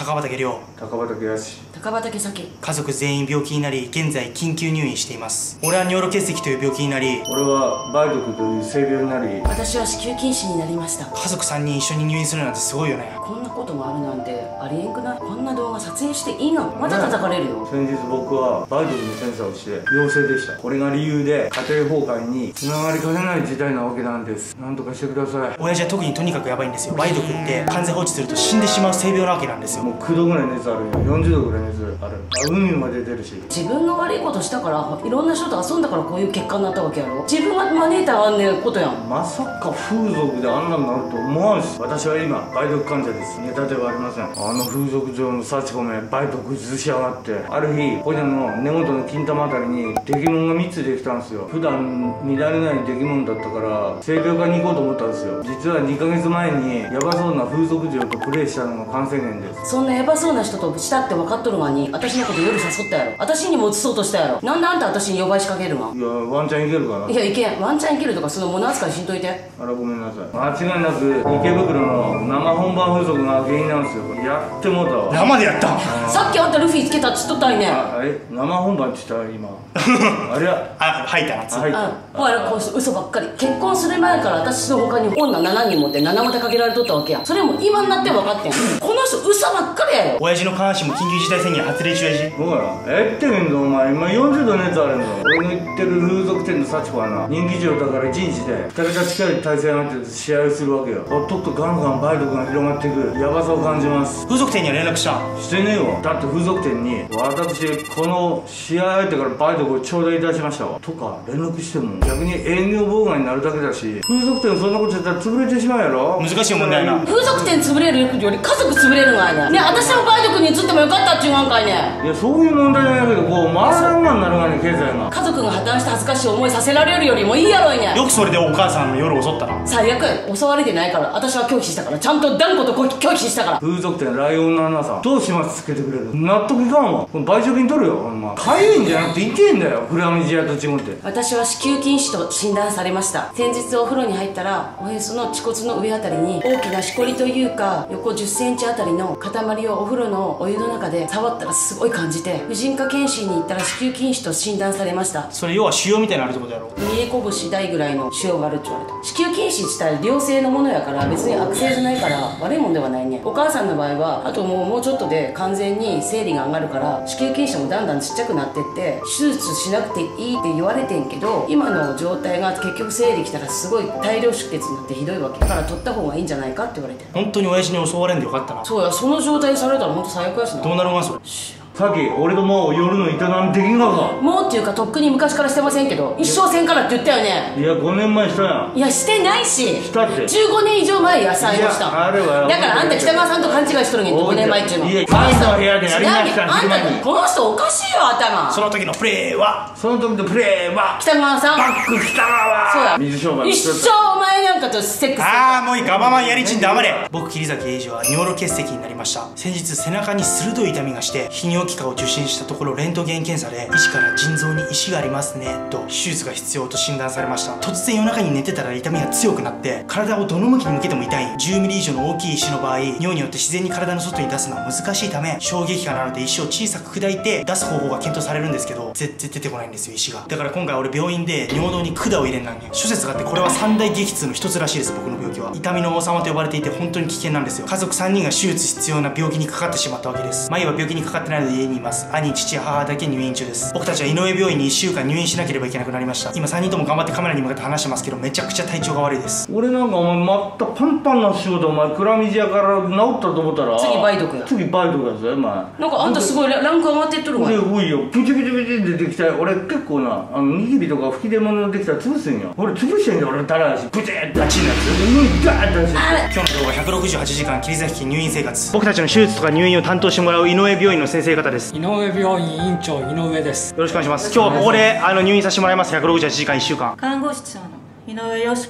高畑亮、 高畑康、 高畑咲。 家族全員病気になり現在緊急入院しています。俺は尿路結石という病気になり、 俺は梅毒という性病になり、 私は子宮筋腫になりました。 家族3人一緒に入院するなんてすごいよね。 こんなことがあるなんてありえんくない？こんな動画撮影していいの？また叩かれるよ。 先日僕は梅毒の検査をして陽性でした。これが理由で家庭崩壊につながりかねない事態なわけなんです。なんとかしてください。 親父は特にとにかくやばいんですよ。梅毒って完全放置すると死んでしまう性病なわけなんですよ。 もう9度ぐらい熱あるよ。40度ぐらい熱ある。海まで出るし。 自分が悪いことしたからいろんな人と遊んだからこういう結果になったわけやろ。自分が招いたあんねことやん。 まさか風俗であんなになると思わんし。私は今梅毒患者です。ネタではありません。あの風俗嬢の幸子め梅毒移しやがって。ある日ポニャの根元の金玉あたりに出来物が3つできたんですよ。普段見られない出来物だったから性病科に行こうと思ったんですよ。実は2ヶ月前にヤバそうな風俗嬢とプレイしたのが感染源です。 そんなヤバそうな人としたって分かっとるがに私のこと夜誘ったやろ。私にも移そうとしたやろ。なんであんた私に呼ばい仕掛けるが。 いやワンチャンいけるかな。 いやいけん。ワンチャンいけるとかその物扱いしんといて。 あらごめんなさい。間違いなく池袋の生本番風俗が原因なんですよ。やってもうたわ。 生でやったん？ さっきあんたルフィつけたっつっとったいね。 生本番って言った今あれは吐いたやつ。 はい。 ほらこう嘘ばっかり。結婚する前から私の他に女7人持って7股かけられとったわけやん。それも今になって分かってん。この人嘘ばっかりやよ。 親父の下半身も緊急事態宣言発令中やし。 ほらってんぞお前。今40度熱あるんだ。俺の言ってる風俗店の幸子はな人気嬢だから1日で2人が近い体勢になって試合をするわけよ。ほっとくとガンガン梅毒が広がっていくヤバさを感じます。 風俗店には連絡した？ してねえわ。だって風俗店に私この試合相手から梅毒を頂戴いたしましたわとか連絡しても逆に営業妨害になるだけだし、風俗店そんなことやったら潰れてしまうやろ。 難しい問題やな。 風俗店潰れるより家族潰れるがいね。ね、私も梅毒に移ってもよかったっちゅうがんかいね。 いやそういう問題じゃないけどこう回らんまになるがね経済が。 家族が破綻して恥ずかしい思いさせられるよりもいいやろいね。 よくそれでお母さんの夜襲ったな。 最悪襲われてないから私は拒否したから。ちゃんと断固と拒否したから。 風俗店ライオンのアナさんどう始末つけてくれる？納得いかんわ。この賠償金取るよほんま。かゆいんじゃなくて痛えんだよ。フラミジアと違って。 私は子宮筋腫と診断されました。先日お風呂に入ったらおへその恥骨の上あたりに大きなしこりというか横10センチあたりの塊をお風呂のお湯の中で触ったらすごい感じて、婦人科検診に行ったら子宮筋腫と診断されました。 それ要は腫瘍みたいなのあるってことやろ。 見え拳大ぐらいの腫瘍があるって言われた。子宮筋腫自体良性のものやから別に悪性じゃないから悪いもんではないね。お母さんの場合はあともうちょっとで完全に生理が上がるから子宮筋腫もだんだんちっちゃくなってって手術しなくていいって言われてんけど、今の状態が結局生理来たらすごい大量出血になってひどいわけだから取った方がいいんじゃないかって言われて。 本当に親父に襲われんでよかったな。 そうや、その状態にされたら本当最悪やしな。 どうなるんわそれ。 さっき俺ともう夜の営みできんがか。 もうっていうかとっくに昔からしてませんけど一生せんからって言ったよね。 いや5年前したやん。 いやしてないし。 したって 15年以上前や最後した。 いやあれはだからあんた北川さんと勘違いしとるんやん。5年前っちゅうの。 いや前の部屋でやりました。 あんたこの人おかしいよ頭。 その時のプレーはその時のプレーは北川さん。 バック北川。 そうや。 水商売一生お前なんかとセックス。 ああもういいガバマンやりちん黙れ。僕桐崎英二は尿路結石になりました。先日背中に鋭い痛みがして泌尿器科を受診したところレントゲン検査で医師から腎臓に石がありますねと手術が必要と診断されました。突然夜中に寝てたら痛みが強くなって体をどの向きに向けても痛い。10ミリ以上の大きい石の場合尿によって自然に体の外に出すのは難しいため衝撃波なので石を小さく砕いて出す方法が検討されるんですけど絶対出てこないんですよ石が。だから今回俺病院で尿道に管を入れんなんねん。諸説があってこれは三大激痛の一つらしいです。僕の病気は痛みの王様と呼ばれていて本当に危険なんですよ。家族3人が手術必要な病気にかかってしまったわけです。前は病気にかかってないので家にいます。兄、父、母だけ入院中です。僕たちは井上病院に1週間入院しなければいけなくなりました。今3人とも頑張ってカメラに向かって話してますけどめちゃくちゃ体調が悪いです。 俺なんかお前またパンパンな仕事お前クラミジアから治ったと思ったら次梅毒や。 次梅毒やぞお前。 なんかあんたすごいランク上がってっとるわ。 俺多いよ。プチプチプチ出てきた俺結構なニキビとか吹き出物できたら潰すんよ。俺潰してんだ俺たらしプチッてあっちのやつガーッて出して。 今日の動画168時間桐崎家入院生活。僕たちの手術とか入院を担当してもらう井上病院の先生方です。 井上病院院長井上です。 よろしくお願いします。今日はここで入院させてもらいます。168時間1週間。 看護師長の井上よし子です。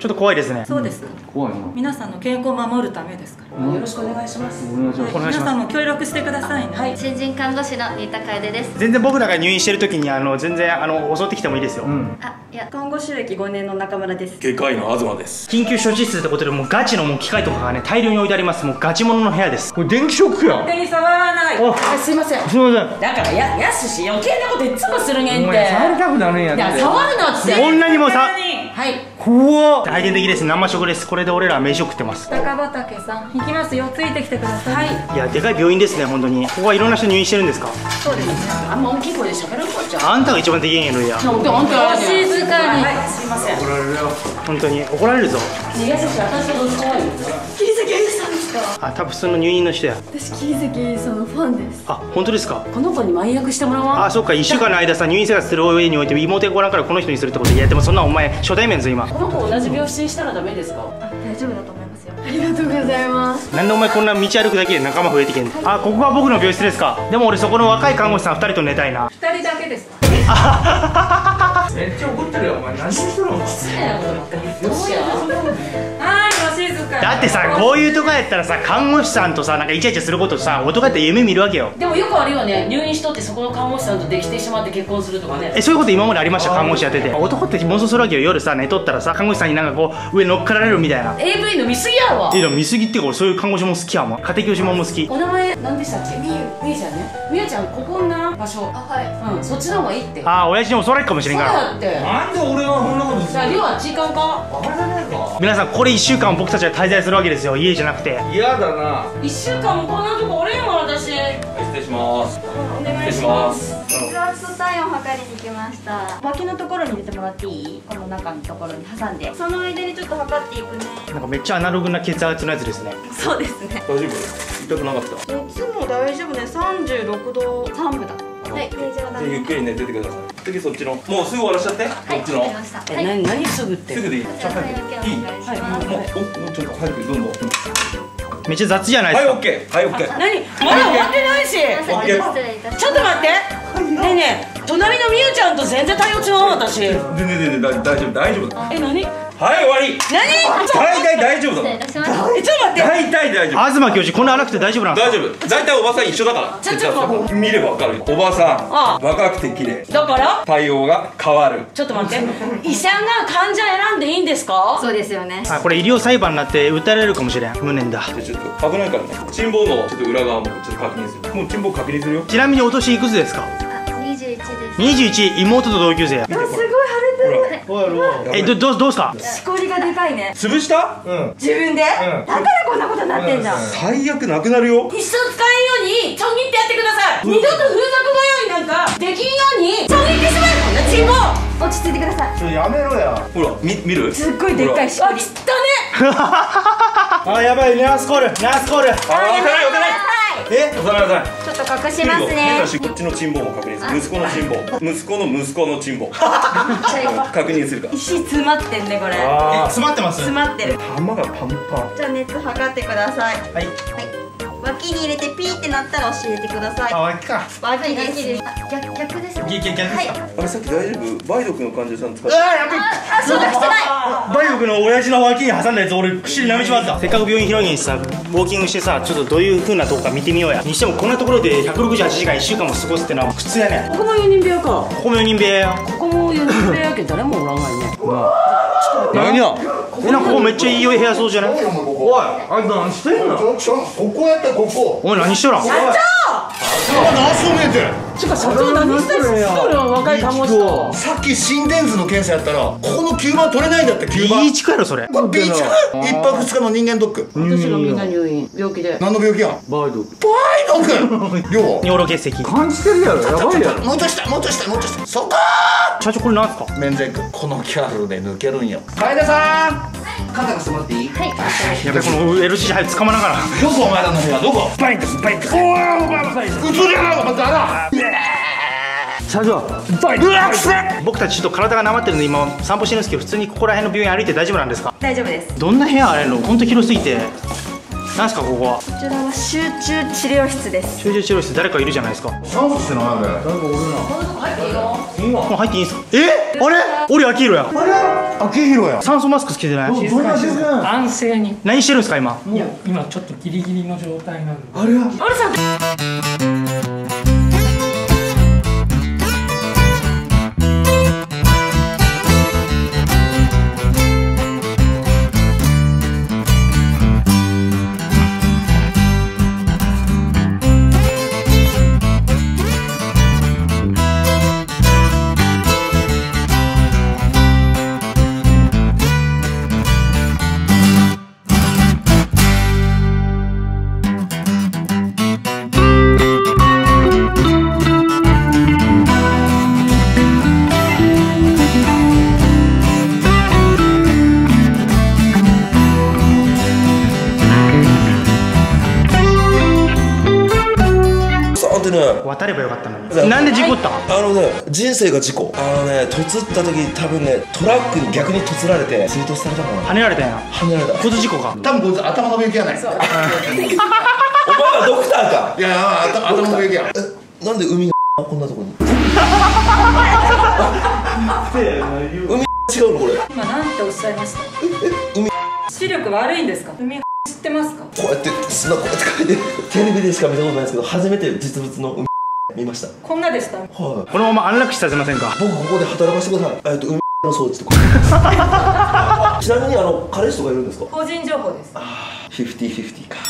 ちょっと怖いですね。 そうですか。 怖いな。 皆さんの健康を守るためですから。 よろしくお願いします。 お願いします。 皆さんも協力してくださいね。 はい。 新人看護師の新田楓です。 全然僕らが入院してる時に全然襲ってきてもいいですよ。 あ、いや、 看護師歴5年の中村です。 外科医の東です。 緊急処置室ってことでもうガチのもう機械とかがね大量に置いてあります。もうガチモノの部屋です。 これ電気ショックやん。 手に触らない。 すいません。 すいません。 だからやすし余計なこといつもするねんって。 お前触りたくなるんやって。 だから触るなって。 こんなにもさはい。 怖っ。 大変的です。生食です。これで俺らは飯を食ってます。 高畑さん、行きますよ。ついてきてください。はい。 いやでかい病院ですね本当に。ここはいろんな人入院してるんですか。 そうですね。 あんま大きい声で喋ることじゃん。 あんたが一番できへんやろいや。 本当本当。 静かに。 はい。すいません。 怒られるよ。 本当に怒られるぞ。 やすし私とどっち怖いの？ 桐崎あゆさんですか？ あ多分普通の入院の人や。 私桐崎あゆさんのファンです。 あ本当ですか。 この子に前役してもらわん。 あそっか1週間の間さ入院生活する上において妹がご覧からこの人にするってことで。いやでもそんなお前初対面ぞ今。 この子同じ病室にしたらダメですか？ 大丈夫だと思いますよ。 ありがとうございます。 なんでお前こんな道歩くだけで仲間増えてけんの。あここが僕の病室ですか。でも俺そこの若い看護師さん2人と寝たいな。 2人だけですか？ めっちゃ怒ってるよお前。何してるの。 失礼なことばっかり。どうしよはい、お静かに。 だってさこういうとこやったらさ看護師さんとさなんかイチャイチャすることさ男やったら夢見るわけよ。 う。でもよくあるよね。入院しとってそこの看護師さんとできてしまって結婚するとかね。 そういうこと今までありました。看護師やってて男って妄想するわけよ。夜さ寝とったらさ看護師さんになんかこう上乗っかられるみたいな。 AV の見過ぎやわ。 でも見過ぎってか俺そういう看護師も好きやもん。家庭教師も好き。 お名前何でしたっけ？みゆちゃんね。みゆちゃんここな場所。 はい。 そっちの方がいいって。 ああ親父にもそれかもしそうれんから。 だって。 なんで俺がこんなことするじゃあ量は時間か。 の。バカじゃねえか。 皆さんこれ1週間僕たちは滞在するわけですよ。家じゃなくて。 嫌だな。 1週間もこんなとこおれんわ私。 失礼します。 お願いします。 血圧と体温測りに来ました。脇のところに入れてもらっていい？この中のところに挟んで。その間にちょっと測っていくね。 なんかめっちゃアナログな血圧のやつですね。 そうですね。 大丈夫？痛くなかった？ 熱も大丈夫ね。36度3分だ。はい、大丈夫だね。 じゃあゆっくり寝ててください。次そっちの。もうすぐ終わらしちゃって。 はい、 こっちの。 わかりました。はい。 何すぐってすぐでいい。 じゃあそれだけお願いします。 もうちょっと早くどんどん。 めっちゃ雑じゃないではいすか。 オッケー。はいオッケー。 何まだ終わってないし。 すいません、 オッケー失礼いたします。 ちょっと待って。ねえねえ隣のみゆちゃんと全然対応違う私。 全然大丈夫大丈夫だ。 何？ はい終わり。 何？ 大体大丈夫失礼だ。 いたします。 ちょっと待って。 大体大丈夫。 東教授こんな荒くて大丈夫なんですか。 大丈夫。大体おばさん一緒だから。 ちょっと待って見ればわかるよ。おばさあん若くて綺麗。 だから対応が変わる。 ちょっと待って。医者が患者選んでいいんですか？ そうですよね。 あこれ医療裁判になって訴えられるかもしれん。無念だ。 じゃあちょっと危ないからね。心房のちょっと裏側もちょっと確認する。もう心房確認するよ。 ちなみにお年いくつですか。 21です。 21。妹と同級生。 すごい腫れてる。 どうした。 しこりがでかいね。 潰した自分で？だからこんなことになってんじゃん。 最悪なくなるよ。 一生使えんようにちょん切ってやってください。二度と風俗のようになんかできんようにちょん切ってしまえこんなチンボ。 落ち着いてください。 ちょやめろや。 ほら見る。 すっごいでっかいしこり。 あ、きったね。 あやばいナースコールナースコール。 あ押さない押さない。 え押さない押さない。 ちょっと隠しますね。 こっちのチンボも確認する。息子のチンボ。息子の息子のチンボ。確認するか。 石詰まってんねこれ。 詰まってます。 詰まってる。 玉がパンパン。 じゃあ熱測ってください。 はい。 脇に入れてピーってなったら教えてください。 あ脇か。 脇です。逆ですね。 逆ですか。 あれさっき大丈夫？梅毒の患者さん使ってやべえ。 あ、そうだしてない。 梅毒の親父の脇に挟んだやつ俺口に舐めちまった。せっかく病院広いにさウォーキングしてさちょっとどういう風なとこか見てみようや。にしてもこんなところで168時間1週間も過ごすってのは苦痛やねん。 ここも4人部屋か。 ここも4人部屋や。 ここも4人部屋やけど誰もおらんがいね。 何や。 なんかここめっちゃいい部屋そうじゃない。 おい、あいつ何してんの。ここやったここ。 おい何しとらん。 社長。 何しとんねんて。 ちか社長何してるの若い看護師と。 さっき心電図の検査やったらここの吸盤取れないんだって吸盤。 いい地区やろそれ。 ビーチか1泊2日の人間ドック。 私がみんな入院病気で。 何の病気やん。 梅毒。 梅毒。量尿路結石。 感じてるやろ。やばいやろ。 もうちょい下もうちょい下もうちょい下。そこ社長これなんすか。 免税区。このキャルで抜けるんよ。 楓さん、肩貸してもらっていい？ はい。 やべこの LCC 早く捕まながら。 どこお前らの部屋どこ。 バイですバイです。 おい、うつりゃーまただ。 社長僕たちちょっと体がなまってるんで今散歩してるんですけど普通にここら辺の病院歩いて大丈夫なんですか。 大丈夫です。 どんな部屋あれのほんと広すぎて。 なんすかここは。 こちらは集中治療室です。 集中治療室誰かいるじゃないですか。 酸素してないあれ。誰かおるな。 もう入っていいんすか。あれ俺アキヒロや。 あれ秋広や。 酸素マスクつけてない。 どんな全然。 安静に。 何してるんですか今。 いや、今ちょっとギリギリの状態なんで。 あれや。 渡ればよかったのに。なんで事故った？ 人生が事故。とつった時多分ね、トラックに逆にとつられて追突されたかな。 跳ねられたんや。 跳ねられた。 交通事故か。 多分こいつ頭の病気やない。 お前はドクターか。 いや頭の病気や。 なんで海がこんなとこに。海違うのこれ。 今なんておっしゃいました？ 海視力悪いんですか？海知ってますか？ こうやって砂こうやって書いてテレビでしか見たことないですけど、初めて実物の海見ました。 こんなでした。 はい。 このまま安楽死させませんか。 僕ここで働かせてください。海の掃除とか。ちなみに彼氏とかいるんですか？ 個人情報です。 50/50か。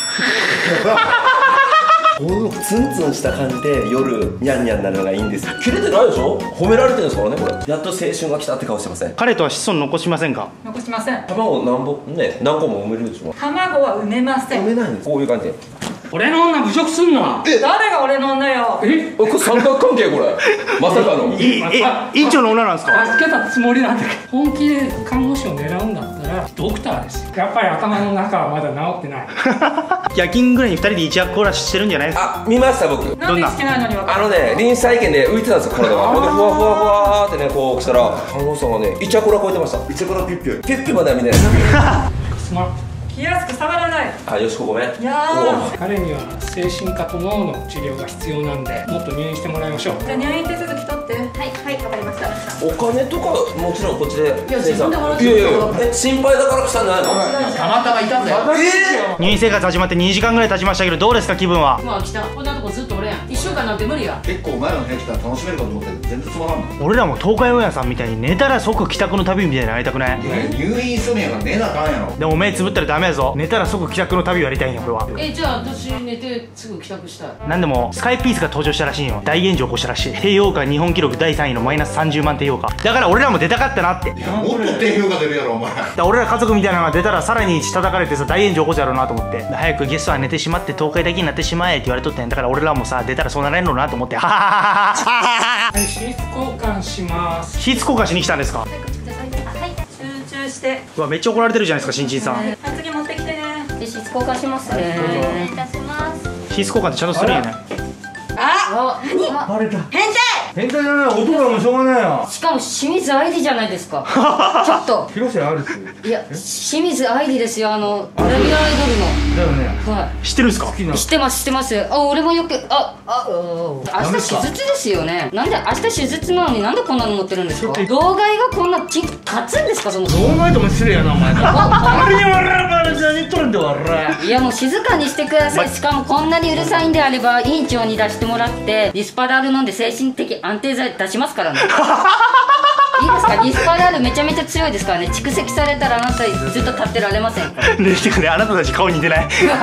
こうツンツンした感じで夜ニャンニャンなるのがいいんですよ。切れてないでしょ。褒められてるんですからねこれ。やっと青春が来たって顔してません？ 彼とは子孫残しませんか。 残しません。 卵何個も産めるでしょ。 卵は産めません。 産めないんです。こういう感じで。 俺の女侮辱すんな。 誰が俺の女よ。 これ三角関係これ。まさかの。 院長の女なんですか。 助けたつもりなんだけど、本気で看護師を狙うんだったらドクターですよ。やっぱり頭の中はまだ治ってない。 夜勤ぐらいに2人で一夜コーラしてるんじゃないですか。 見ました僕。 なんでしてないのに分かる。 臨死体験で浮いてたんですよ体が。ほんでふわふわふわってねこう来たら看護師さんがねイチャコラ超えてました。イチャコラピッピュピッピュまでは見ないです。 すまん。 気安く触らない。 よしこごめん。 いや彼には精神科と脳の治療が必要なんで、もっと入院してもらいましょう。 じゃあ入院手続き取って。 はいわかりました。 お金とかもちろんこっちで。 いや自分で払っていや心配だから来たんじゃないの。 たまたまいたんだよ。 入院生活始まって2時間ぐらい経ちましたけど、どうですか気分は。 まあ来た。こんなとこずっと俺やん。1週間なんて無理や。 結構前の部屋来たら楽しめるかと思って全然つまらんの。 俺らも東海オンエアさんみたいに寝たら即帰宅の旅みたいになりたくない。 入院しとんやから寝なあかんやろ。 でも目つぶったらダメやぞ。寝たら即帰宅の旅をやりたいんよ俺は。 じゃあ私寝てすぐ帰宅したい。 なんでもスカイピースが登場したらしいんよ。大炎上起こしたらしい。低評価日本記録第3位のマイナス30万低評価。だから俺らも出たかったなって。 もっと低評価出るやろお前。 だから俺ら家族みたいなのが出たらさらに叩かれてさ大炎上起こすやろうなと思って。早くゲストは寝てしまって東海だけになってしまえって言われとってん。だから俺らもさ出たらそうなれんのなと思って。はははは。 はい、シーツ交換します。 シーツ交換しに来たんですか。 集中して。 うわめっちゃ怒られてるじゃないですか新人さん。 次持ってきてね。 シーツ交換しますね。 お願いいたします。 シーツ交換ってちゃんとするんやね。 バレた。変態じゃない。男はもうしょうがないよ。 しかも清水愛理じゃないですか。ちょっと広瀬アルスいや清水愛理ですよ。グラビアアイドルの。 だよね。 は知ってるんですか。 い。知ってます。俺もよく明日手術ですよね。なんで明日手術なのになんでこんなの持ってるんですか。老害がこんな立つんですかその。 お前とも失礼やなお前。何に笑うじゃにっとるんだよ笑いやもう静かにしてください。しかもこんなにうるさいんであれば院長に出してもらってリスパラール飲んで精神的安定剤出しますからね。いいですか。リスパラールめちゃめちゃ強いですからね。蓄積されたらあなたずっと立ってられませんから。 ねしてくれあなたたち顔似てない。 似て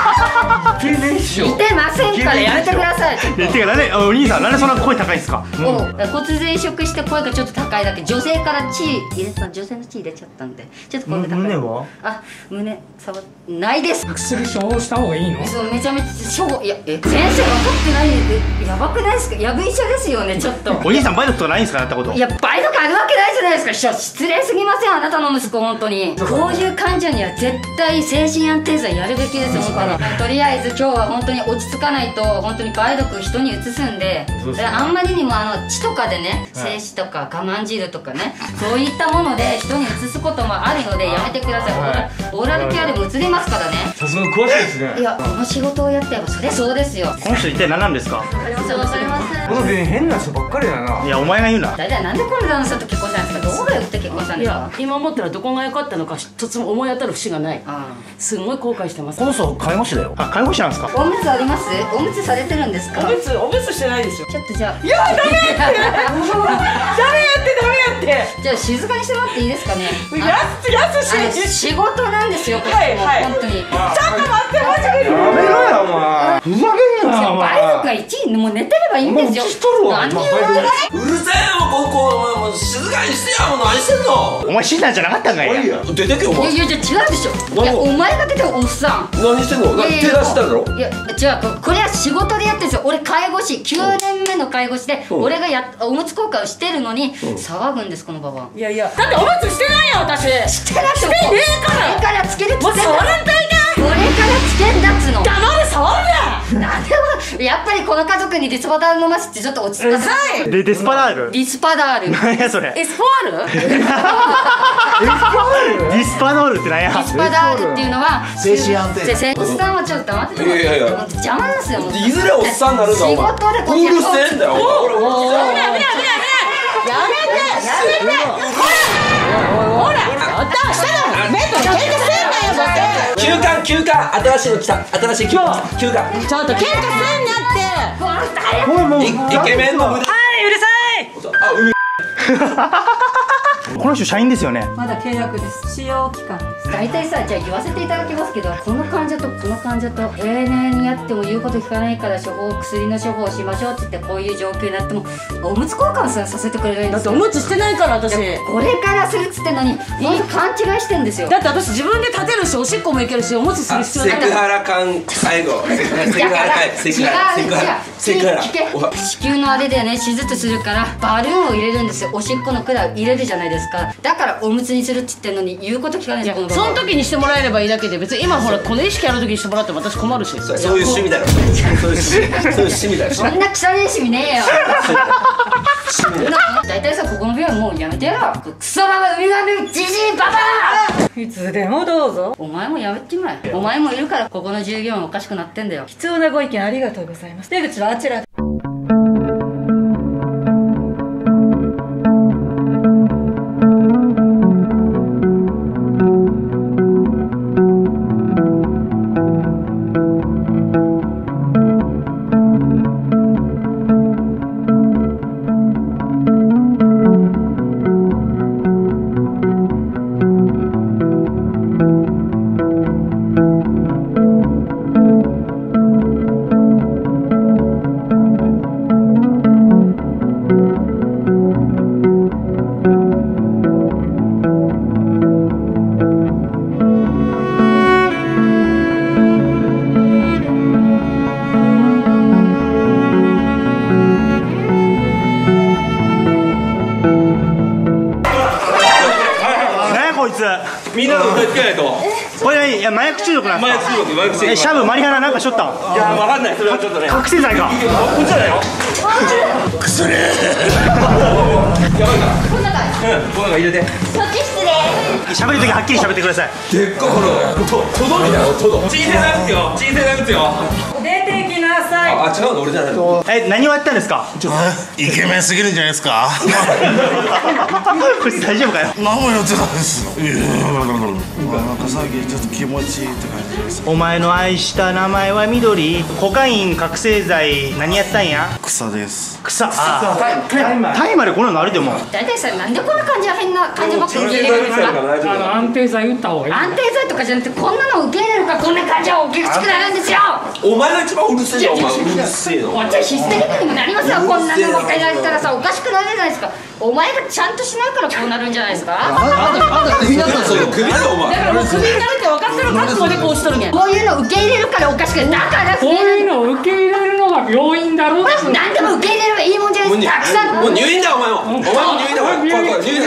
ませんからやめてください。 ねてかなんでお兄さんなんでそんな声高いんですか。 骨髄移植して声がちょっと高いだけ。女性から血入れた女性の血入れちゃったんでちょっと声が高い。 胸は胸触ないです。 薬処方した方がいいの。 そうめちゃめちゃ先生分かってない。やばくないですか。やぶ医者ですよねちょっと。 お兄さん梅毒とかないんですかやったこと。 いや梅毒ああるわけないじゃないですか。師匠失礼すぎません、あなたの息子。本当にこういう患者には絶対精神安定剤やるべきですよ。本当にとりあえず今日は本当に落ち着かないと本当に梅毒人にうつすんで、あんまりにも血とかでね、精子とか我慢汁とかね、そういったもので人にうつすこともあるのでやめてください。オーラルケアでもうつりますからね。 さすが詳しいですね。 いや、この仕事をやってればそりゃそうですよ。 この人一体何なんですか？ わかりません、わかりません。 この病院変な人ばっかりだな。 いや、お前が言うな。 大体なんでこの男性と結婚したんですか？どこが良くて結婚したんですか？ 今思ったらどこが良かったのか一つも思い当たる節がない。すごい後悔してます。 この人介護士だよ。 あ、介護士なんですか？ おむつあります？おむつされてるんですか？ おむつしてないですよ。 ちょっとじゃあ、 いやダメやってじゃあ静かにしてもらっていいですかね。 やすし仕事なんですよ、これもう本当に。 ちょっと待ってマジで。 やめろよお前。ふざけんなよお前。 梅毒が1位もう寝てればいいんですよ。何言ううるさいよ、もう静かにしてよ。もう何してんの。 お前死んだんじゃなかったんかい。 出てけよお前。 いや違うでしょ。いや、お前が出ておっさん。 何してんの。手出したんだろ。 いや違う、これは仕事でやってるんですよ。俺介護士9年目の介護士で、俺がおむつ交換をしてるのに騒ぐんです、このババア。 いやだっておむつしてないよ私。 してなくてしてねえから。 これからつけるっつってんだ。 もう触らんといて。 これからつけんだっつの。 黙れ触るな。 なんでもやっぱりこの家族にリスパダール飲ませてちょっと落ち着かせて。 デスパダール。 リスパダール。 何やそれ。 エスポール？ ディスパドールって何や。 リスパダールっていうのは精神安定剤。 おっさんはちょっと黙っててもらって。 いや邪魔なんですよ。 いずれおっさんになるんだお前。 仕事でこっちうるせえんだよ。 やめてほら頭下の目と喧嘩すんなよ休暇新しいの来た。新しい休暇。 ちょっと喧嘩すんなってイケメンの無駄。 うるさい。 この人社員ですよね。 まだ契約です。使用期間です。 大体さ、じゃあ言わせていただきますけど、この患者とこの患者と丁寧にやっても言うこと聞かないから薬の処方をしましょうって言ってこういう状況になってもおむつ交換させてくれないんですよ。 だっておむつしてないから私。 これからするっつってんのにほんと勘違いしてんですよ。 だって私自分で立てるしおしっこもいけるしおむつする必要ない。 セクハラ介護。セクハラ。 子宮のあれでね、手術するからバルーンを入れるんですよ。おしっこの管を入れるじゃないですか。だからおむつにするって言ってんのに言うこと聞かないんですよ。 その時にしてもらえればいいだけで、別に今ほらこの意識ある時にしてもらっても私困るし。 そういう趣味だろ。そういう趣味だよ。 そんな汚い趣味ねえよ。大体さ、ここの病院もうやめてよ。クソババウミガメジジイババア。 いつでもどうぞ。 お前もやめてまえ。お前もいるからここの従業員おかしくなってんだよ。 必要なご意見ありがとうございます。出口はあちらで。 みんなの歌いつけないと。 これいや麻薬中毒なんですか。 麻薬中毒。 シャブマリハナなんかしょったん。 いやわかんない。それはちょっとね。 覚醒剤か。 こっちだよ。 薬。 やばいか。こん中入れて。 そっち失礼。 喋るときはっきり喋ってください。 でっかいほら。届いたよ。 小さな打つよ。小さな打つよ。 出てきなさい。 あ、違うの俺じゃないの。 何をやったんですか。 イケメンすぎるんじゃないですか。 こいつ大丈夫かよ。 何もやってたんですよ。なんか最近ちょっと気持ちいいって感じです。 お前の愛した名前は緑。コカイン覚醒剤何やったんや。 草です。 草。大麻でこんなのあるでも。 大体さ、なんでこんな感じは変な感じばっかり入れるんですか。 安定剤打った方がいい。 安定剤とかじゃなくてこんなの受け入れるからこんな感じは大きくくなるんですよ。 お前が一番うるせえよ。お前うるせえの。 こっちはヒステリックにもなりますよ。こんなのばっかりやったらさ、おかしくなるじゃないですか。お前がちゃんとしないからこうなるんじゃないですか。 首だよお前。 だからもうクビになるって分かってる覚悟でこうしとるんや。 こういうの受け入れるからおかしくなる。だからこういうのを受け入れるのが病院だろう。 何でも受け入れればいいもんじゃないですにもう入院だお前も入院だ入院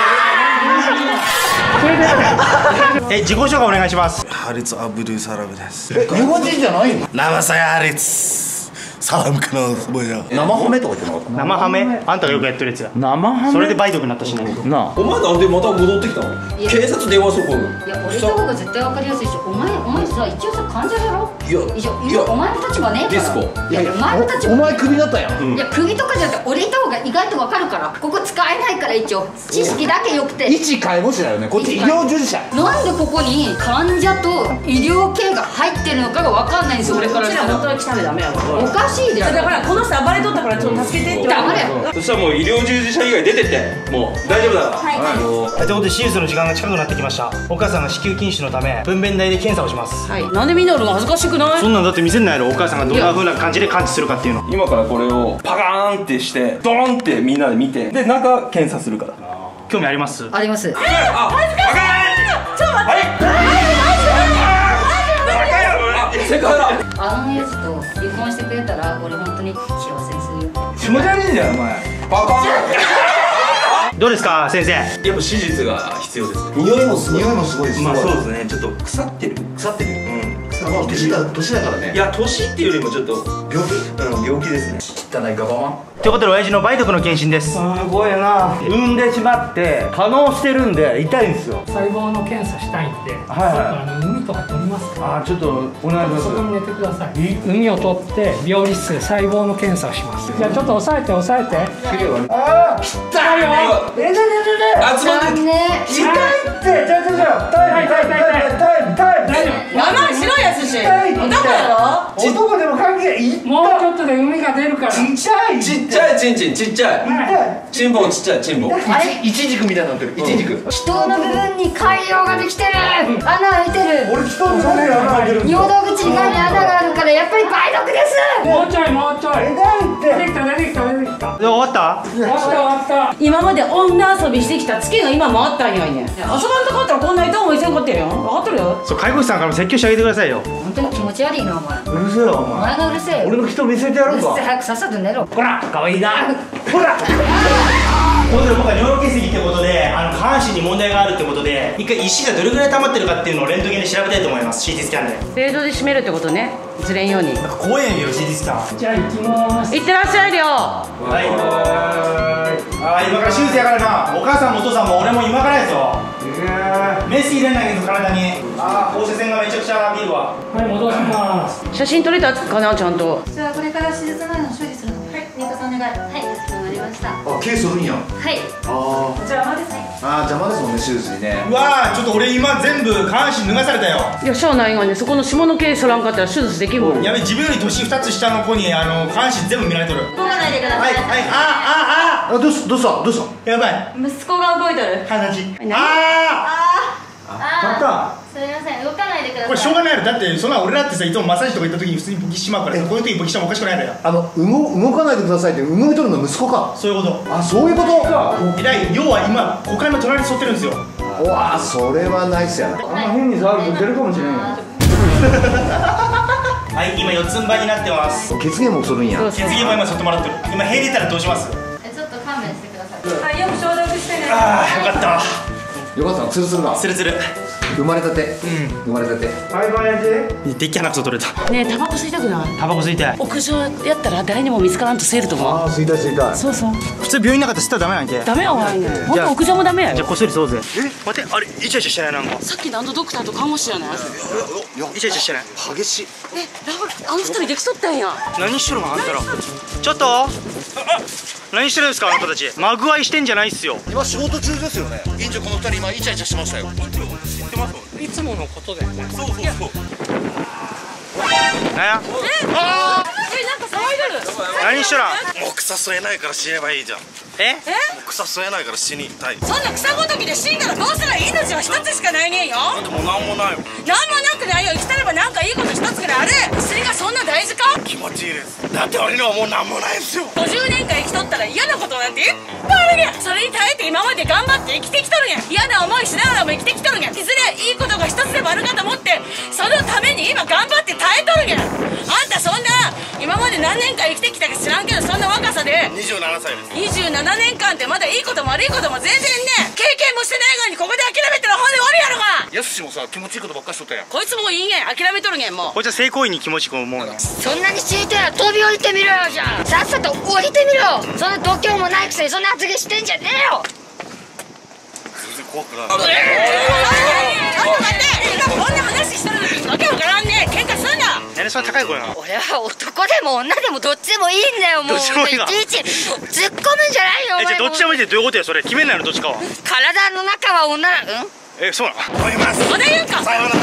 自己紹介お願いします。 ハリツ・アブドゥ・サラムです。 日本人じゃないの？ 生さやハリツサラムかな。 生ハメとか言ってなかった？ 生ハメあんたがよくやってるやつや。 生ハメそれで梅毒になったしね。 なあお前なんでまた戻ってきたの？警察電話する今度。 いや俺の方が絶対わかりやすいし、お前さ一応さ患者だろ。 いやお前の立場ねえから。 ディスコ。 いやお前の立場。 お前クビだったやん。 いや首とかじゃなくて俺いた方が意外とわかるから。ここ使えないから一応知識だけ良くて。 一介護士だよね。こっち医療従事者。 なんでここに患者と医療系が入ってるのかがわかんないんですよ俺からしたら。 本当に来たらダメやろ。 おかしいでしょ。 だからこの人暴れとったからちょっと助けてって言われて。 そしたらもう医療従事者以外出てってもう大丈夫だから。 ということで手術の時間が近くなってきました。お母さんが子宮筋腫のため分娩台で検査をします。 はい。なんでみんなおるの恥ずかしくない？ そんなんだって見せんないやろ。お母さんがどんな風な感じで感知するかっていうの。 今からこれをパカーンってしてドーンってみんなで見てで中検査するから。 興味あります？ あります。 ちょっと待って。 セクハラ。 あのやつと離婚してくれたら俺本当に幸せにするよ。 気持ち悪いじゃんお前。 バカどうですか先生？ やっぱ手術が必要ですね。 匂いもすごいです。 まあそうですね。ちょっと腐ってる。 年だからね。 いや年っていうよりもちょっと病気？ 病気ですね。 汚いガバマン。 ということで親父の梅毒の検診です。 すごいな。産んでしまって可能してるんで痛いんですよ。 細胞の検査したいんで、 はい海とか取りますか？ あ、ちょっとお願いします。 そこに寝てください。海を取って病理室で細胞の検査をします。じゃあちょっと押さえて押さえて。 ああ、痛いよ。 集まって痛いって。タイム。 我慢しろやつし。 痛い。 男やろ？ 男でも関係いい。 もうちょっとで海が出るから。 ちっちゃい。 ちっちゃいチンチンちっちゃいチンポンちっちゃいチンポン。 イチジクみたいになってる。イチジク。 人の部分に潰瘍ができてる。穴開いてる。 俺人の部分に穴開いてる。 尿道口に穴があるからやっぱり梅毒です。 もうちょいもうちょい。出てきた。 終わった？ 終わった。 今まで女遊びしてきたツケが今もあったんやねん。遊ばんとこったらこんな痛い思いせんかってるよ。分かってるよ。 そう介護士さんからも説教してあげてくださいよ。 本当に気持ち悪いなお前。 うるせえよおお前前。 がうるせえよ。 俺の人見せてやるか。 早くさっさと寝ろ。 ほら、可愛いな。ほら。 ということで僕は尿路結石ってことで下半身に問題があるってことで一回石がどれぐらい溜まってるかっていうのをレントゲンで調べたいと思います。 CT スキャンで。 フェードで締めるってことね。ずれんように。 なんか怖いんやけど CT スキャン。 じゃあ行きます。 いってらっしゃいよ。 はい今から手術やからな。お母さんもお父さんも俺も今からやぞ。メス入れないけど体に。放射線がめちゃくちゃ見るわ。 はい戻します。 写真撮れたかなちゃんと。 じゃあこれから手術前の処理するの。はい、新田さんお願い。はい、かしこまりました。 あ、ケースおるんや。 はい。 あ邪魔ですね。 あ、邪魔ですもんね手術にね。 うわーちょっと俺今全部下半身脱がされたよ。 いやしゃあないがね、そこの下の毛剃らんかったら手術できるもん。 やべ自分より年2つ下の子に下半身全部見られとる。 動かないでください。 あ、どうしたやばい息子が動いてる。 鼻血。 すみません、動かないでください。 これしょうがないの。だってそんな俺だってさいつもマッサージとか行った時に普通に勃起しまうからさ、こういう時に勃起してもおかしくないのよ。 動かないでくださいって動いとるの息子か。 そういうこと。 あ、そういうこと。 要は今股間の隣に沿ってるんですよ。 うわ、それはナイスやな。 あんま変に触ると出るかもしれんよ。 はい、今四つん這いになってます。 血芸もするんや。 血芸も今吸ってもらってる。今塀出たらどうします？ ちょっと勘弁してください。 はい、よく消毒してね。 ああ、よかった。 よかった、ツルツルだ。 ツルツル。 生まれたて。生まれたて。 バイバイやで。 でっけえ鼻くそ取れた。 ねえタバコ吸いたくない？ タバコ吸いたい。 屋上やったら誰にも見つからんと吸えると思う。 ああ、吸いたい吸いたい。 そうそう。 普通病院の中で吸ったらダメなんけ。 ダメやわいね。本当屋上もダメやよ。 じゃあこっそり吸おうぜ。待ってあれイチャイチャしてないなんか。 さっきのドクターと看護師やね。 イチャイチャしてない。 激しい。 あの二人できとったんや。 何しとるのあんたら。ちょっと。何してるんですかあなたたち。まぐわいしてんじゃないっすよ。 今仕事中ですよね。院長この二人今イチャイチャしてましたよ。 いつものことだよね。 そう。 なんや。 なんか騒いでる。 何しとらん。 もう草吸えないから死ねばいいじゃん。草吸えないから死にたい。 そんな草ごときで死んだらどうすらいい。命は一つしかないねんよ。 なんでもうなんもないよ。 なんもなくないよ。生きてればなんかいいこと一つぐらいある。薬がそんな大事か。 気持ちいいです。だって俺にはもうなんもないんですよ。 50年間生きとったら嫌なことなんていっぱいあるねん。それに耐えて今まで頑張って生きてきとるねん。嫌な思いしながらも生きてきとるねん。いずれいいことが一つでもあるかと思ってそのために今頑張って耐えとるねん。あんたそんな今ままで何年間生きてきたか知らんけど、そんな若さで 27歳です。 27年間ってまだいいことも悪いことも全然ね、経験もしてないのにここで諦めてる方で悪いやろが。 やすしもさ、気持ちいいことばっかしとったやん。 こいつもういいげん、諦めとるげん。もうこいつは性行為に気持ちよく思うの。 そんなに知りてえなら飛び降りてみろよ。じゃあさっさと降りてみろ。そんな度胸もないくせにそんな発言してんじゃねえよ。 全然怖くない。 ちょっと待って、今こんな話してるのにわけわからんね。喧嘩すんな。 何でそんな高い声なの？ 俺は男でも女でもどっちでもいいんだよ。もうどっちでもいいわ。 いちいち突っ込むんじゃないよ。 じゃあどっちでもいいってどういうことやそれ。決めんないのどっちかは。 体の中は女そうなの？ 思います。 まだ言うんか。 さようなら。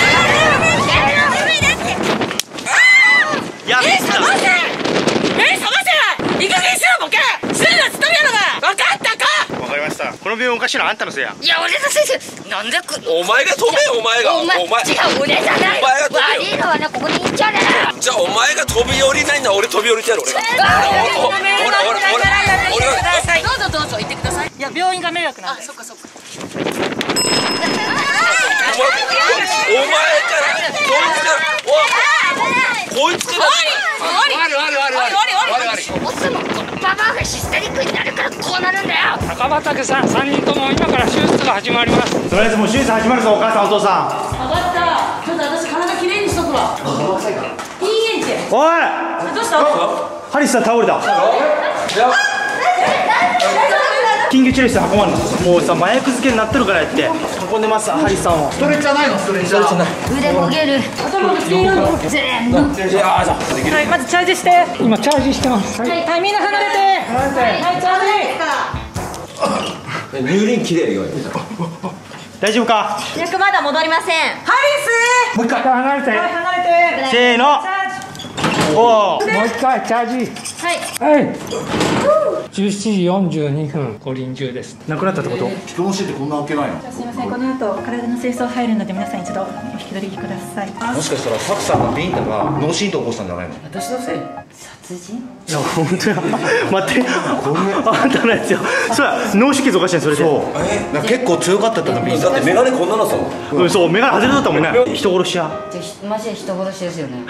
やめ覚ませ。目覚ませ。いい加減しろボケ。するなっつっとるやろが。分かったか。 わかりました。この病院おかしいのはあんたのせいや。 いや俺の先生なんでお前が飛べよ。お前が。 お前違う俺じゃない。 お前が飛べよ。 悪いのはなここにいんじゃねえ。 じゃあお前が飛び降りないんだ。俺飛び降りてやる。俺が。 どうぞどうぞ言ってください。いや病院が迷惑なんで。あ、そっかそっか。 お前からこいつからそもそもこのババアがヒステリックになるからこうなるんだよ。 高畑さん3人とも今から手術が始まります。 とりあえずもう手術始まるぞ。お母さんお父さ分かった。ちょっと私体きれいにしとくわ。いいえんち。 ん。おいどうした？ ハリスさん倒れた。緊急治療室運ばんの。もうさ麻薬漬けになってるからやって運んでます。ハリスさんを。 ストレッチャーないの？ストレッチャー。 腕もげる。頭もつけるの。全部。 はい、まずチャージして。 今チャージしてます。はい、 はい、みんな離れて。はい、チャージ。 乳輪きれいよ。 大丈夫か？ 脈まだ戻りません。 ハリス。 もう一回離れて。 はい、離れて。 せーの。おお。 もう一回チャージ。はい。17時42分五輪中です。 なくなったってこと？ 人の死ってこんな開けないの？ すみません、この後体の清掃入るので皆さん一度お引き取りください。 もしかしたらサクさんのビンタが脳震盪起こしたんじゃないの？ 私のせい。 殺人？ いや本当や。待って。あんたのやつよ。そうや脳出血おかしいんそれで。 そう。結構強かったってのビンタ。 だってメガネこんなのさ。 そうメガネ外れだったもんね。人殺しや。 じゃマジで人殺しですよね。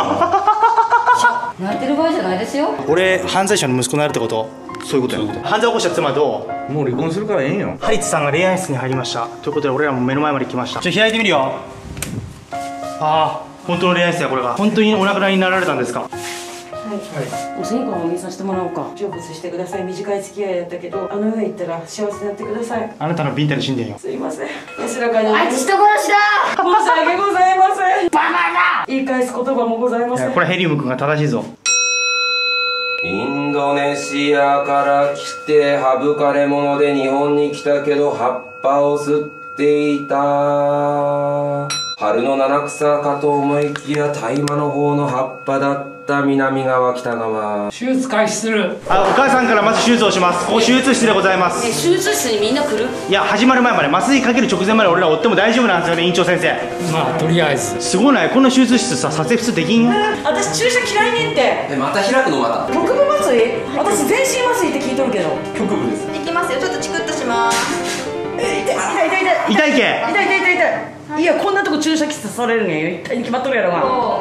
泣いてる場合じゃないですよ。 俺犯罪者の息子になるってこと？ そういうことや。 犯罪を起こした妻ともう離婚するからええんよ。 ハリツさんが恋愛室に入りましたということで俺らも目の前まで来ました。開いてみるよ。ああ本当の恋愛室や。これが本当にお亡くなりになられたんですか？ はい、お線香を入れさせてもらおうか。成仏してください。短い付き合いやったけどあの世へ行ったら幸せになってください。 あなたのビンタで死んでんよ。 すいません。安らかに。 あいつ人殺しだ。 申し訳ございません。 バカだ。 言い返す言葉もございません。 これヘリウム君が正しいぞ。 インドネシアから来て省かれ者で日本に来たけど葉っぱを吸っていた。春の七草かと思いきや大麻の方の葉っぱだった南側北側。 手術開始する。 お母さんからまず手術をします。ここ手術室でございます。 手術室にみんな来る？ いや始まる前まで麻酔かける直前まで俺ら追っても大丈夫なんですよね院長先生。 まあとりあえずすごないこの手術室さ撮影普通できんよ。 私注射嫌いねんって。 また開くのまた。 局部麻酔？私全身麻酔って聞いとるけど。 局部です。 いきますよ。ちょっとチクッとします。 痛い痛いけ。 いやこんなとこ注射器刺されるねん。痛いに決まっとるやろが。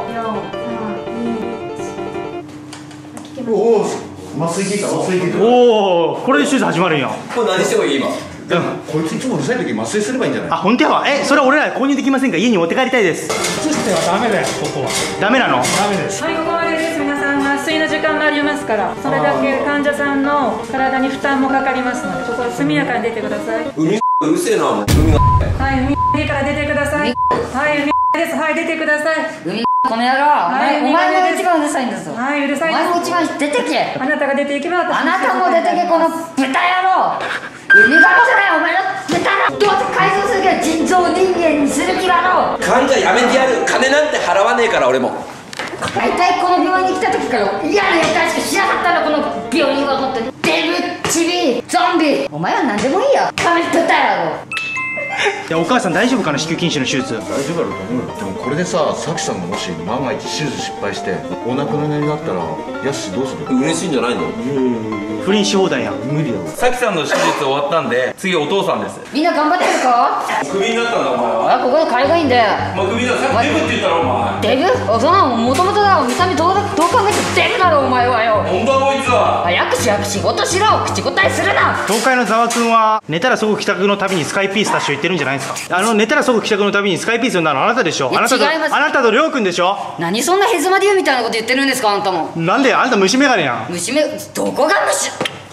おお麻酔効いた。麻酔効いた。 おおこれで手術始まるんや。 これ何してもいい今。 こいついつもうるさい時麻酔すればいいんじゃない？ あ本当やわ。それは俺ら購入できませんか？家に持って帰りたいです。 移してはダメだよ。ここはダメなの？ ダメです。 はい、ここまでです。皆さん麻酔の時間がありますから、それだけ患者さんの体に負担もかかりますので、ここは速やかに出てください。 海うるせえな。もう海が。 はい、海から出てください。はい、海です。はい、出てください。 海この野郎、お前も一番うるさいんだぞ。 はい、うるさいお前も一番出てけ。 あなたが出ていけば私あなたも出てけ。この豚野郎。海側じゃないお前の豚の。どうやって改造するか人造人間にする気だろ。 患者やめてやる。金なんて払わねえから俺も。 大体この病院に来た時から嫌な予感しかしなかったの。この病院は本当にデブチビゾンビ。お前は何でもいいよ。仮面豚野郎。 や、お母さん大丈夫かな、子宮筋腫の手術。 大丈夫だろうと思うよ。でもこれでさ、さきさんがもし万が一手術失敗してお亡くなりになったらやすしどうする？ 嬉しいんじゃないの？ 不倫し放題やん。 無理やろ。 さきさんの手術終わったんで次お父さんです。 みんな頑張ってるか？ クビになったんだお前は。 ここで海外員でもうクビだ。さっきデブって言ったろお前。 デブ？そんなのもともとだ。見た目どう考えてデブだろお前はよ。 本当はこいつは。 早く仕事しろ。口答えするな。 東海のざわくんは寝たら即帰宅のたびにスカイピースたちと言ってるんじゃないですか。寝たら即帰宅のたびにスカイピース呼んだのあなたでしょ。あなたとりょうくんでしょ。 何そんなヘズマデューみたいなこと言ってるんですか、あんたも。 なんであんた虫眼鏡やん。 どこが虫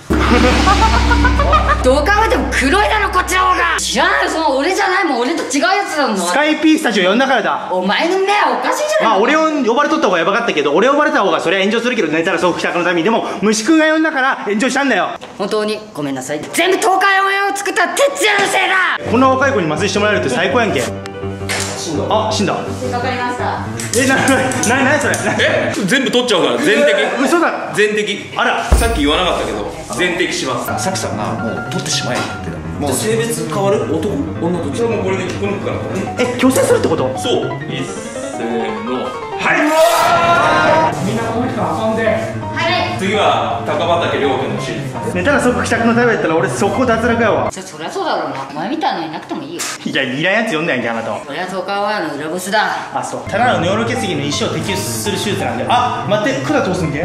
どう考えても黒いだろこっちの方が。知らないよ、その俺じゃないもん。俺と違うやつだもん。 スカイピースたちを呼んだからだ。 お前の目はおかしいじゃない。 まあ俺を呼ばれとった方がやばかったけど、俺呼ばれた方がそれは炎上するけど、寝たら即帰宅のために。でも虫くんが呼んだから炎上したんだよ。 本当にごめんなさい。全部東海オンエアを作った哲也のせいだ。 こんな若い子に麻酔してもらえるって最高やんけ。あ、死んだ。 わかりました。 なにそれ。 全部取っちゃうから全摘。 嘘だ。 全摘。あら、さっき言わなかったけど全摘します。 さきさんがもう取ってしまえって言ってた。もう性別変わる？男？女と？ じゃあもうこれで引っこ抜くから。 強制するってこと？ そう。いっせーの。はい。 みんなこの人遊んで。 はい。 次は高畑亮君の手術。 寝たら即帰宅のためやったら俺速攻脱落やわ。 そりゃそうだろうな。お前みたいなのいなくてもいいよ。 いや、いらんやつ呼んだやんけ、あなたは。 そりゃ東海オンエアの裏ボスだ。 あ、そう。ただの尿路結石の石を摘出する手術なんで。あ、待って、管通すんけ？ はい。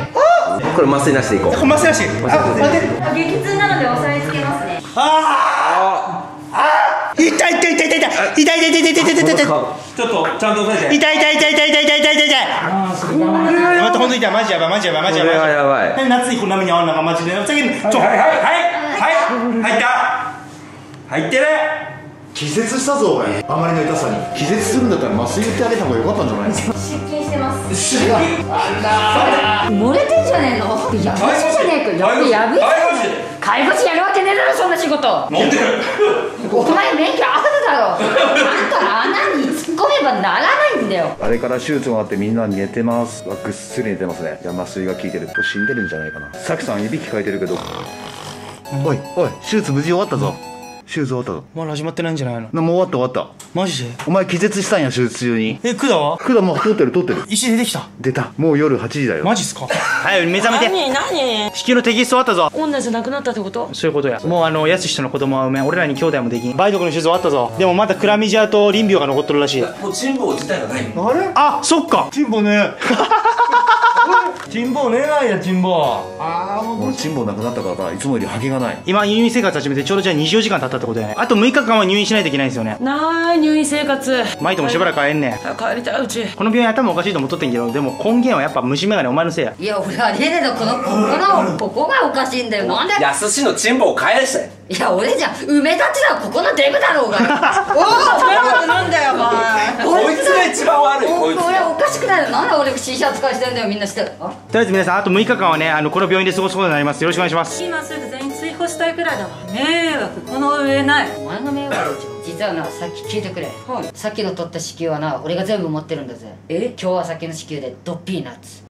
これ麻酔なしでいこう。 これ麻酔なし。あ、待って。 激痛なので押さえつけますね。 痛い痛い痛い痛い痛い痛い痛い痛い痛い痛い痛い。 ちょっとちゃんと押さえて。 痛い痛い痛い痛い痛い痛い痛い痛い痛い。待って、本当に痛い。マジやばいマジやばいマジやばい。 これはやばい。 夏にこんな目に遭わんのかマジで。 はい入った。入ってる。 気絶したぞお前。あまりの痛さに気絶するんだったら麻酔打ってあげた方が良かったんじゃないですか。 出勤してます。 漏れてんじゃねえの。やべえじゃねえか。やべえ。介護士やるわけねえだろそんな仕事。 なんで？ お前免許あるだろ。あんたら穴に突っ込めばならないんだよ。 あれから手術が終わってみんな寝てます。ぐっすり寝てますね。いや麻酔が効いてる。死んでるんじゃないかな。さきさんいびきかいてるけど、おいおい、手術無事終わったぞ。手術終わったぞ。 まだ始まってないんじゃないの？ もう終わったマジで？ お前気絶したんや手術中に。 管は？ 管もう取ってる。 石出てきた。 出た。もう夜8時だよ。 マジっすか？はい、目覚めて。 何？ 子宮の摘出終わったぞ。 女じゃなくなったってこと？ そういうことや。もうやすしとの子供は産めん。俺らに兄弟もできん。梅毒の手術終わったぞ。でもまだクラミジアと淋病が残っとるらしい。 もうチンボ自体がない。 あれ？ あ、そっか。 チンボね。チンボねえないやチンボ。 もうチンボなくなったからいつもよりハゲがない。 今入院生活始めてちょうどじゃあ24時間経ったってことやね。あと6日間は入院しないといけないんですよね。 入院生活。 マイトもしばらく会えんねん。 帰りたいうち。 この病院頭おかしいと思っとってんけど、でも根源はやっぱ虫眼鏡お前のせいや。 いや俺ありえねえの。ここがおかしいんだよ。なんで？ やすしのチンボを返して。 いや俺じゃ梅立ちだ。ここのデブだろうが。 おお、なんだよお前。 こいつが一番悪い。こいつ。 俺おかしくないの？なんで俺不審者扱いしてんだよ。みんなしてる。 とりあえず皆さんあと6日間はねこの病院で過ごすことになります。よろしくお願いします。 今すぐ全員追放したいくらいだわ。迷惑この上ない。 お前が迷惑でしょ。実はな、さっき聞いてくれ。さっきの取った子宮はな、俺が全部持ってるんだぜ。今日はさっきの子宮でドッピーナッツ。